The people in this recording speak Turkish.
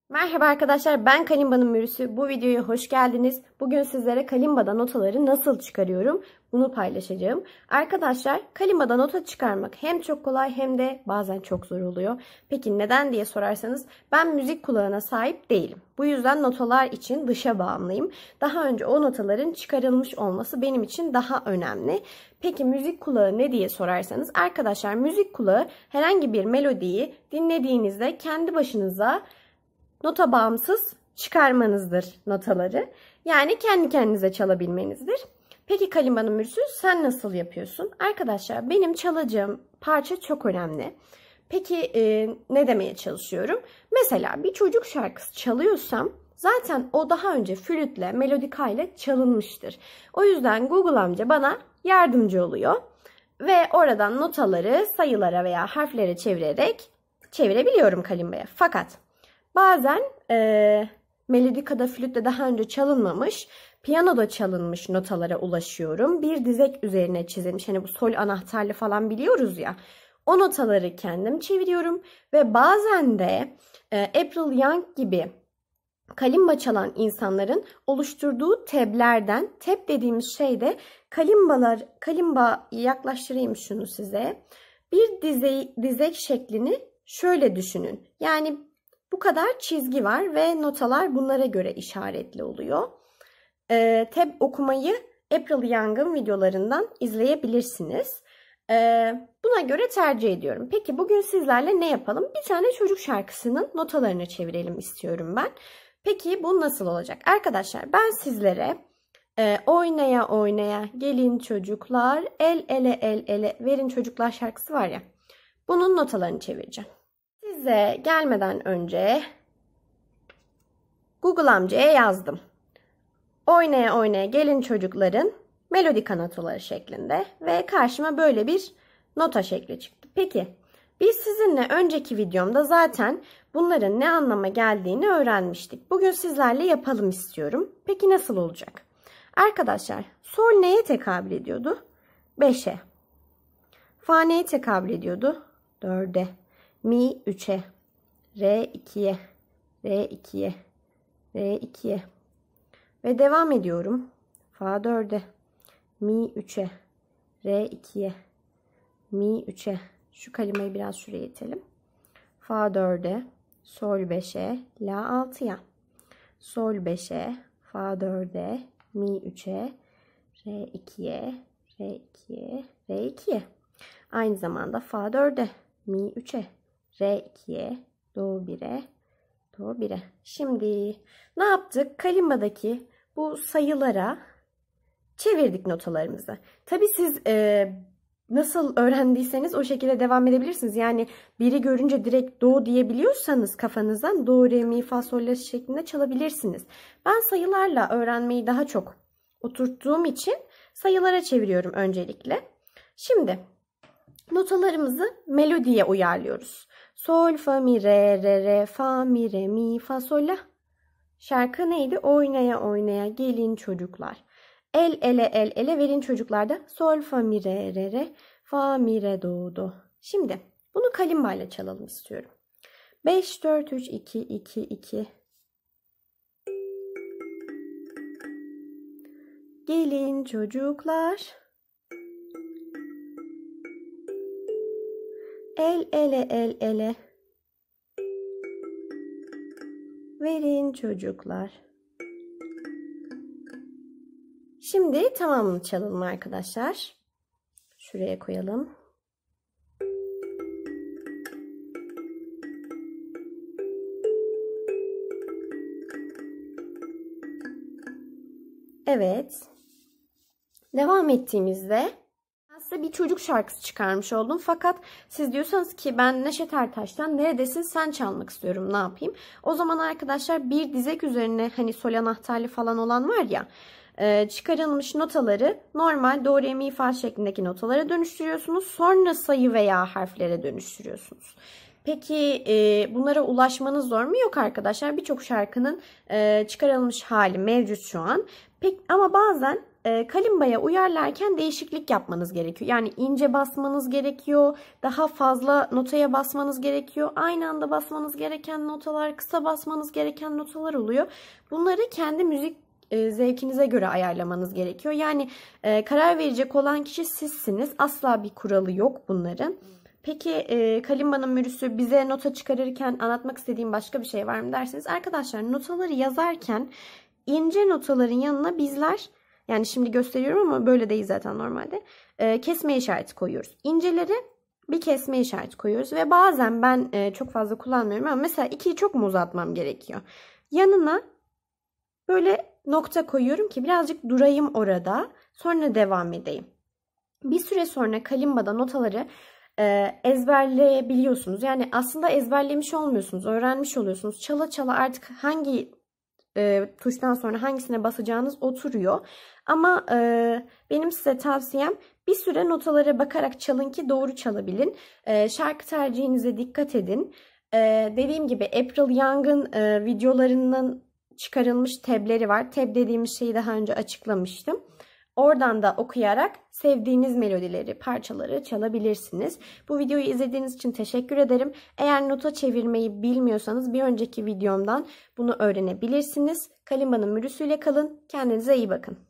Merhaba arkadaşlar, ben Kalimba'nın Mürüsü. Bu videoya hoş geldiniz. Bugün sizlere Kalimba'da notaları nasıl çıkarıyorum bunu paylaşacağım. Arkadaşlar, Kalimba'da nota çıkarmak hem çok kolay hem de bazen çok zor oluyor. Peki neden diye sorarsanız ben müzik kulağına sahip değilim. Bu yüzden notalar için dışa bağımlıyım. Daha önce o notaların çıkarılmış olması benim için daha önemli. Peki müzik kulağı ne diye sorarsanız arkadaşlar müzik kulağı herhangi bir melodiyi dinlediğinizde kendi başınıza nota bağımsız çıkarmanızdır notaları. Yani kendi kendinize çalabilmenizdir. Peki Kalimba'nın Mürüsü sen nasıl yapıyorsun? Arkadaşlar benim çalacağım parça çok önemli. Peki ne demeye çalışıyorum? Mesela bir çocuk şarkısı çalıyorsam zaten o daha önce flütle, melodikayla çalınmıştır. O yüzden Google amca bana yardımcı oluyor. Ve oradan notaları sayılara veya harflere çevirebiliyorum Kalimba'ya. Fakat bazen melodikada, flütte daha önce çalınmamış, piyanoda çalınmış notalara ulaşıyorum. Bir dizek üzerine çizilmiş, hani bu sol anahtarlı falan biliyoruz ya. O notaları kendim çeviriyorum ve bazen de April Young gibi kalimba çalan insanların oluşturduğu tablerden, tab dediğimiz şey de kalimba yaklaştırayım şunu size. Bir dizek şeklini şöyle düşünün. Yani bu kadar çizgi var ve notalar bunlara göre işaretli oluyor. Tab okumayı April Young'ın videolarından izleyebilirsiniz. Buna göre tercih ediyorum. Peki bugün sizlerle ne yapalım? Bir tane çocuk şarkısının notalarını çevirelim istiyorum ben. Peki bu nasıl olacak? Arkadaşlar ben sizlere oynaya oynaya gelin çocuklar, el ele el ele verin çocuklar şarkısı var ya. Bunun notalarını çevireceğim. Size gelmeden önce Google amcaya yazdım. Oynaya oynaya gelin çocukların melodika notaları şeklinde ve karşıma böyle bir nota şekli çıktı. Peki biz sizinle önceki videomda zaten bunların ne anlama geldiğini öğrenmiştik. Bugün sizlerle yapalım istiyorum. Peki nasıl olacak? Arkadaşlar sol neye tekabül ediyordu? 5'e. Fa neye tekabül ediyordu? 4'e. Mi 3'e, re 2'ye, re 2'ye, re 2'ye ve devam ediyorum. Fa 4'e, mi 3'e, re 2'ye, mi 3'e. Şu kelimeyi biraz şuraya itelim. Fa 4'e, sol 5'e, la 6'ya. Sol 5'e, fa 4'e, mi 3'e, re 2'ye, re 2'ye, re 2'ye. Aynı zamanda fa 4'e, mi 3'e. Re 2'ye, do 1'e, do 1'e. Şimdi ne yaptık? Kalimba'daki bu sayılara çevirdik notalarımızı. Tabii siz nasıl öğrendiyseniz o şekilde devam edebilirsiniz. Yani biri görünce direkt do diyebiliyorsanız kafanızdan do, re, mi, fa, sol, la şeklinde çalabilirsiniz. Ben sayılarla öğrenmeyi daha çok oturttuğum için sayılara çeviriyorum öncelikle. Şimdi notalarımızı melodiye uyarlıyoruz. Sol, fa, mi, re, re, re, fa, mi, re, mi, fa, sol, la. Şarkı neydi? Oynaya oynaya gelin çocuklar. El ele el ele verin çocuklar da. Sol, fa, mi, re, re, re, fa, mi, re, do, do. Şimdi bunu kalimba ile çalalım istiyorum. 5, 4, 3, 2, 2, 2. Gelin çocuklar. El ele el ele verin çocuklar. Şimdi tamamını çalalım arkadaşlar. Şuraya koyalım. Evet. Devam ettiğimizde size bir çocuk şarkısı çıkarmış oldum. Fakat siz diyorsanız ki ben Neşet Ertaş'tan Neredesin Sen çalmak istiyorum, ne yapayım? O zaman arkadaşlar bir dizek üzerine hani sol anahtarlı falan olan var ya, çıkarılmış notaları normal do, re, mi, fa şeklindeki notalara dönüştürüyorsunuz. Sonra sayı veya harflere dönüştürüyorsunuz. Peki bunlara ulaşmanız zor mu? Yok arkadaşlar. Birçok şarkının çıkarılmış hali mevcut şu an. Ama bazen kalimbaya uyarlarken değişiklik yapmanız gerekiyor. Yani ince basmanız gerekiyor, daha fazla notaya basmanız gerekiyor. Aynı anda basmanız gereken notalar, kısa basmanız gereken notalar oluyor. Bunları kendi müzik zevkinize göre ayarlamanız gerekiyor. Yani karar verecek olan kişi sizsiniz. Asla bir kuralı yok bunların. Peki kalimbanın mürüsü bize nota çıkarırken anlatmak istediğim başka bir şey var mı derseniz, arkadaşlar notaları yazarken ince notaların yanına bizler, yani şimdi gösteriyorum ama böyle değil zaten normalde, kesme işareti koyuyoruz. İnceleri bir kesme işareti koyuyoruz ve bazen ben çok fazla kullanmıyorum ama mesela 2'yi çok mu uzatmam gerekiyor? Yanına böyle nokta koyuyorum ki birazcık durayım orada, sonra devam edeyim. Bir süre sonra kalimbada notaları ezberleyebiliyorsunuz. Yani aslında ezberlemiş olmuyorsunuz, öğrenmiş oluyorsunuz. Çala çala artık hangi tuştan sonra hangisine basacağınız oturuyor. Ama benim size tavsiyem bir süre notalara bakarak çalın ki doğru çalabilin. Şarkı tercihinize dikkat edin. Dediğim gibi April Young'ın videolarının çıkarılmış tableri var. Tab dediğimiz şeyi daha önce açıklamıştım. Oradan da okuyarak sevdiğiniz melodileri, parçaları çalabilirsiniz. Bu videoyu izlediğiniz için teşekkür ederim. Eğer nota çevirmeyi bilmiyorsanız bir önceki videomdan bunu öğrenebilirsiniz. Kalimbanın mürüsüyle kalın. Kendinize iyi bakın.